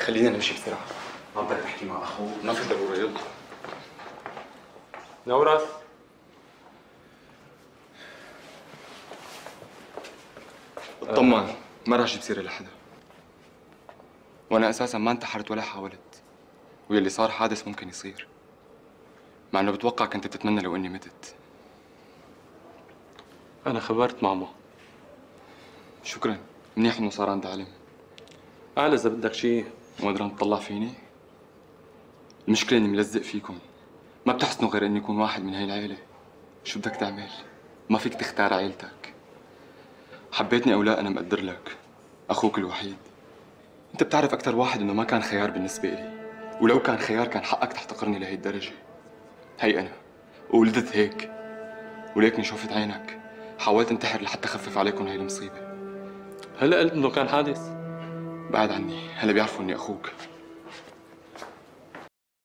خلينا نمشي بسرعه. ما بدك تحكي مع اخوك؟ ما في ضروره. يلا نورس. اطمن، ما راح اجيب سيره لحدا، وانا اساسا ما انتحرت ولا حاولت، واللي صار حادث ممكن يصير، مع انه بتوقع كنت بتتمنى لو اني متت. انا خبرت ماما. شكرا، منيح انه صار عندها علم. قال اذا بدك شيء. مو قدران تطلع فيني؟ المشكله اني ملزق فيكم، ما بتحسنوا غير اني اكون واحد من هاي العيله. شو بدك تعمل؟ ما فيك تختار عيلتك. حبيتني او لا انا مقدر لك، اخوك الوحيد. انت بتعرف اكثر واحد انه ما كان خيار بالنسبه لي، ولو كان خيار كان حقك تحتقرني لهي الدرجه. هي انا وولدت هيك، وليكني شوفت عينك حاولت انتحر لحتى اخفف عليكم هاي المصيبه. هلا قلت انه كان حادث؟ بعد عني، هلا بيعرفوا اني اخوك.